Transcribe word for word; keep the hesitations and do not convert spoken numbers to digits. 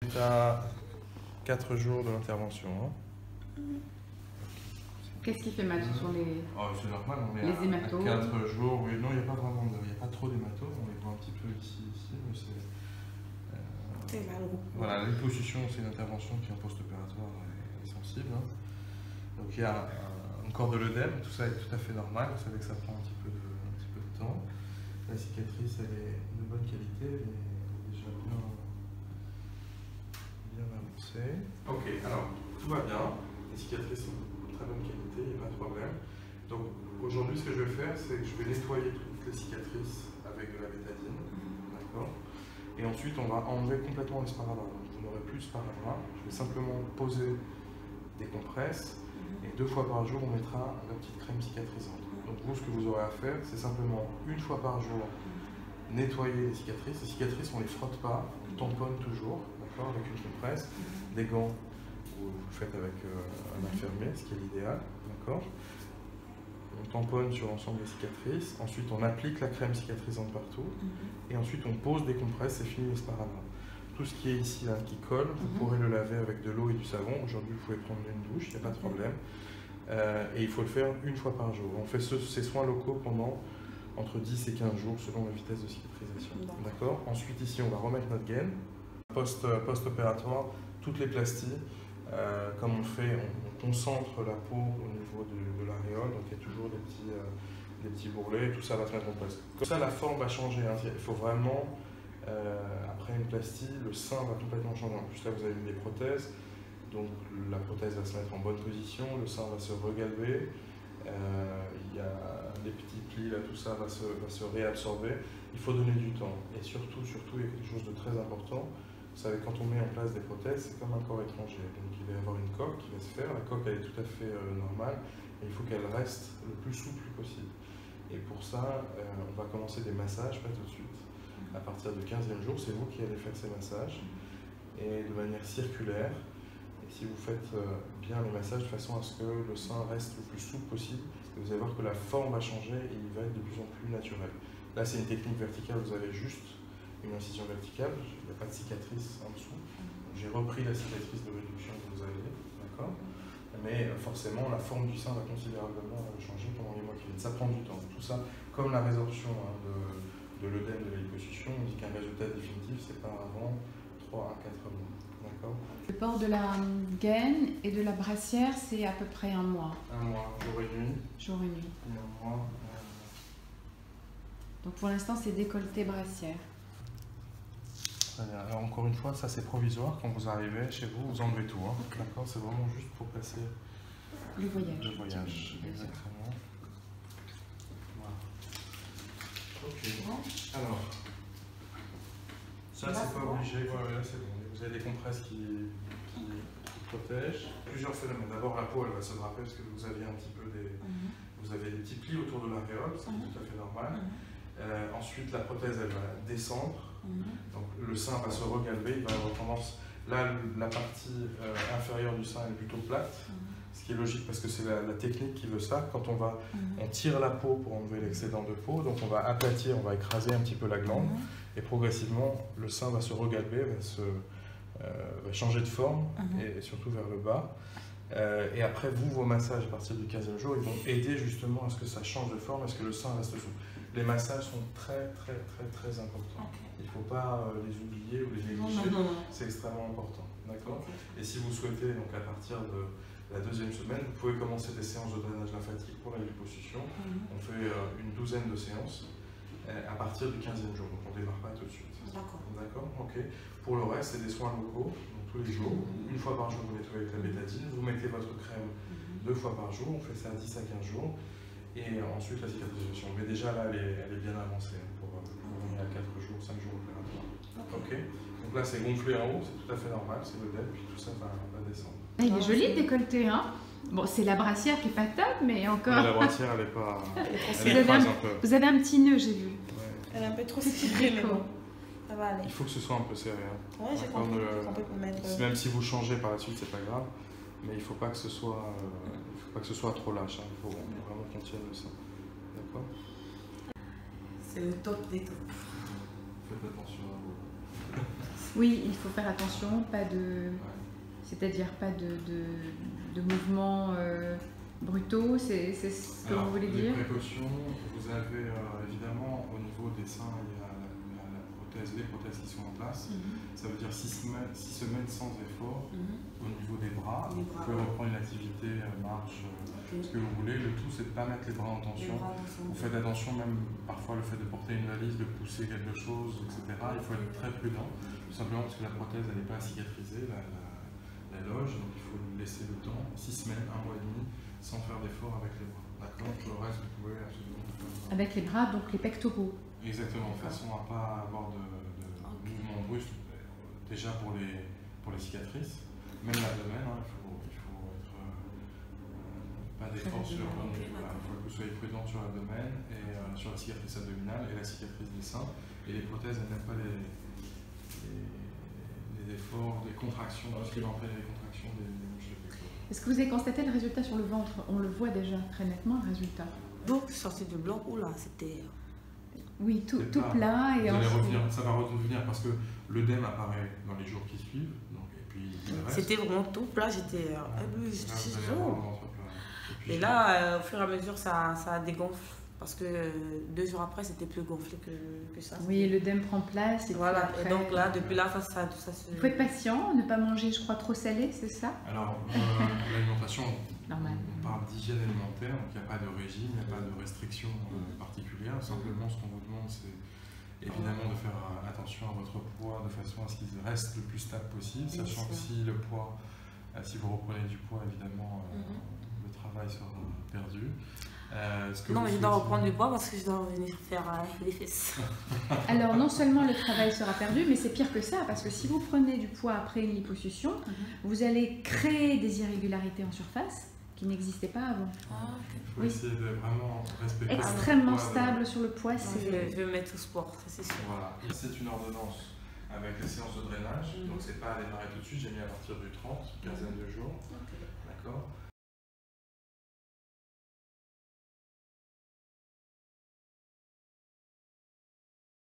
C'est à quatre jours de l'intervention. Hein. Qu'est-ce qui fait mal? Ce sont les, oh, c'est normal, on est les à, hématomes. à quatre jours. Oui, non, il n'y a pas vraiment de, il n'y a pas trop d'hématomes. On les voit un petit peu ici, ici, mais c'est. Euh, voilà, la liposuction, c'est une intervention qui en post-opératoire est, est sensible. Hein. Donc il y a un, un corps de l'œdème, tout ça est tout à fait normal. Vous savez que ça prend un petit peu de, un petit peu de temps. La cicatrice, elle est de bonne qualité, elle est déjà bien, bien avancée. Ok, alors tout va bien. Les cicatrices sont de très bonne qualité, il n'y a pas de problème. Donc aujourd'hui, ce que je vais faire, c'est que je vais nettoyer toutes les cicatrices avec de la bétadine. D'accord. Et ensuite, on va enlever complètement les sparadrap. Donc vous n'aurez plus de sparadrap. Je vais simplement poser des compresses. Et deux fois par jour, on mettra la petite crème cicatrisante. Donc vous, ce que vous aurez à faire, c'est simplement une fois par jour nettoyer les cicatrices. Les cicatrices, on ne les frotte pas, on tamponne toujours, d'accord, avec une compresse, des gants, vous faites avec euh, un infirmier, ce qui est l'idéal, d'accord. On tamponne sur l'ensemble des cicatrices, ensuite on applique la crème cicatrisante partout, et ensuite on pose des compresses, c'est fini les sparadrap. Tout ce qui est ici, là, qui colle, vous mm-hmm. pourrez le laver avec de l'eau et du savon. Aujourd'hui, vous pouvez prendre une douche, il n'y a pas de problème. Euh, et il faut le faire une fois par jour. On fait ce, ces soins locaux pendant entre dix et quinze jours, selon la vitesse de cicatrisation. D'accord. Ensuite, ici, on va remettre notre gaine. Post, post-opératoire, toutes les plasties, euh, comme on fait, on, on concentre la peau au niveau de, de l'aréole. Donc, il y a toujours des petits, euh, des petits bourrelets, et tout ça va se mettre en place. Comme ça, la forme va changer. Hein. Il faut vraiment... Euh, après une plastie, le sein va complètement changer. En plus là, vous avez mis des prothèses, donc la prothèse va se mettre en bonne position, le sein va se regalber, euh, il y a des petits plis, là, tout ça va se, va se réabsorber. Il faut donner du temps. Et surtout, surtout, il y a quelque chose de très important. Vous savez, quand on met en place des prothèses, c'est comme un corps étranger. Donc il va y avoir une coque qui va se faire. La coque, elle est tout à fait euh, normale, et il faut qu'elle reste le plus souple possible. Et pour ça, euh, on va commencer des massages, pas tout de suite. À partir du quinzième jour, c'est vous qui allez faire ces massages, et de manière circulaire. Et si vous faites bien les massages de façon à ce que le sein reste le plus souple possible, vous allez voir que la forme va changer et il va être de plus en plus naturel. Là, c'est une technique verticale, vous avez juste une incision verticale, il n'y a pas de cicatrice en dessous. J'ai repris la cicatrice de réduction que vous avez, d'accord? Mais forcément, la forme du sein va considérablement changer pendant les mois qui viennent. Ça prend du temps. Tout ça, comme la résorption hein, de... de l'œdème de la liposuction, on dit qu'un résultat définitif, c'est pas avant trois à quatre mois. D'accord. Le port de la gaine et de la brassière, c'est à peu près un mois. Un mois, jour et nuit. Jour et nuit. Et un mois. Euh... Donc pour l'instant, c'est décolleté brassière. Très bien. Alors encore une fois, ça c'est provisoire. Quand vous arrivez chez vous, vous enlevez tout. Hein. Okay. D'accord. C'est vraiment juste pour passer le voyage. Le voyage, exactement. Ok, alors, ça c'est pas obligé, ouais, là c'est bon. Vous avez des compresses qui, qui, qui protègent. Plusieurs phénomènes. D'abord, la peau elle va se draper parce que vous avez un petit peu des, mm-hmm. vous avez des petits plis autour de l'aréole, c'est mm-hmm. tout à fait normal. Mm-hmm. euh, ensuite, la prothèse elle va descendre, mm-hmm. donc le sein va se regalber, il va avoir tendance. Là, la partie euh, inférieure du sein est plutôt plate. Mm-hmm. Ce qui est logique parce que c'est la, la technique qui veut ça. Quand on va, mmh. on tire la peau pour enlever l'excédent de peau, donc on va aplatir, on va écraser un petit peu la glande, mmh. et progressivement le sein va se regalber, va, se, euh, va changer de forme, mmh. et, et surtout vers le bas. Euh, et après, vous, vos massages à partir du quinzième jour, ils vont aider justement à ce que ça change de forme, à ce que le sein reste souple. Les massages sont très très très très importants. Okay. Il ne faut pas euh, les oublier ou les négliger, c'est extrêmement important. D'accord. Okay. Et si vous souhaitez, donc à partir de la deuxième semaine, vous pouvez commencer des séances de drainage lymphatique pour la liposuction. Mm-hmm. On fait euh, une douzaine de séances euh, à partir du quinzième jour, donc on ne démarre pas tout de suite. D'accord. D'accord. Ok. Pour le reste, c'est des soins locaux, donc tous les jours. Mm-hmm. Une fois par jour, vous nettoyez avec la bétadine, vous mettez votre crème mm-hmm. deux fois par jour, on fait ça à dix à quinze jours. Et ensuite, la cicatrisation. Mais déjà là, elle est, elle est bien avancée pour, pour venir à quatre jours, cinq jours opératoires. Ok. Donc là, c'est gonflé en haut, c'est tout à fait normal, c'est le l'œdème, puis tout ça va, va descendre. Il est joli le décolleté, hein. Bon, c'est la brassière qui est pas top, mais encore. Mais la brassière, elle est pas. Elle est vous, avez un, un peu. Vous avez un petit nœud, j'ai vu. Ouais. Elle est un peu trop serrée, mais bon. Ça va aller. Il faut que ce soit un peu serré. Hein. Ouais, j'ai compris. Euh, mettre... Même si vous changez par la suite, c'est pas grave. Mais il faut pas que ce soit, euh, il faut pas que ce soit trop lâche. Hein. Il faut vraiment qu'on tienne le sein. D'accord. C'est le top des tops. Faites attention à vous. Oui, il faut faire attention, pas de, Ouais. c'est-à-dire pas de, de, de mouvements euh, brutaux, c'est c'est ce que Alors, vous voulez les dire? précautions, vous avez euh, évidemment au niveau des seins, il y a la, la- la prothèse, les prothèses qui sont en place. Mhm. Ça veut dire six semaines, six semaines sans effort. Mhm. Au niveau des bras, Les vous bras, pouvez ouais. reprendre une activité, euh, marche, euh, ce que vous voulez. Le tout, c'est de ne pas mettre les bras en Les tension. bras ensemble. Vous faites attention, même parfois le fait de porter une valise, de pousser quelque chose, et cetera. Il faut être très prudent, tout simplement parce que la prothèse, elle n'est pas cicatrisée, la, la, la loge, donc il faut lui laisser le temps, six semaines, un mois et demi, sans faire d'effort avec les bras. D'accord? Ok. Le reste, vous pouvez absolument faire. Avec les bras, donc les pectoraux. Exactement, de façon à ne pas avoir de, de Ok. mouvements brusques, déjà pour les, pour les cicatrices, même l'abdomen, hein, il, faut, il faut être euh, pas d'effort sur l'abdomen, ok, voilà, il faut que vous soyez prudent sur l'abdomen et euh, sur la cicatrice abdominale et la cicatrice des seins. Et les prothèses, elles n'aiment pas les, les, les efforts, les contractions, tout ce qui va entraîner les contractions des, des muscles pectoraux. Est-ce que vous avez constaté le résultat sur le ventre? On le voit déjà très nettement, le résultat. Donc, sorti de blanc, oula, c'était. Oui, tout, C'est tout pas- plat et Vous allez ensuite- revenir, ça va revenir parce que l'œdème apparaît dans les jours qui suivent, donc, et puis le reste. C'était vraiment tout plat, j'étais. euh, Voilà. ah, oui, Là, j'étais vous allez chaud. avoir le ventre plat. puis, Et là, euh, au fur et à mesure, ça, ça dégonfle. Parce que euh, deux jours après, c'était plus gonflé que, que ça. Oui, l'œdème prend place. Et puis Voilà, après, et donc là, depuis là, ça, ça, ça se. il faut être patient, ne pas manger, je crois, trop salé, c'est ça? Alors, euh, l'alimentation, Normal. on parle d'hygiène alimentaire, donc il n'y a pas de régime, il n'y a pas de restriction euh, particulière. Simplement, ce qu'on vous demande, c'est évidemment de faire euh, attention à votre poids de façon à ce qu'il reste le plus stable possible, Bien sachant que sûr. si le poids, euh, si vous reprenez du poids, évidemment, euh, Mhm. le travail sera perdu. Euh, ce que Non, vous mais je dois souhaitez- reprendre du poids parce que je dois revenir faire euh, les fesses. Alors, non seulement le travail sera perdu, mais c'est pire que ça, parce que si vous prenez du poids après une liposuction, vous allez créer des irrégularités en surface qui n'existaient pas avant. Ah, Il faut Oui. essayer de vraiment respecter le Extrêmement poids de- stable sur le poids, non, je, vais, c'est... je vais me mettre au sport, ça c'est sûr. Voilà. C'est une ordonnance avec les séances de drainage, Mhm. donc c'est pas à démarrer tout de suite, j'ai mis à partir du trente, une quinzaine de jours, d'accord.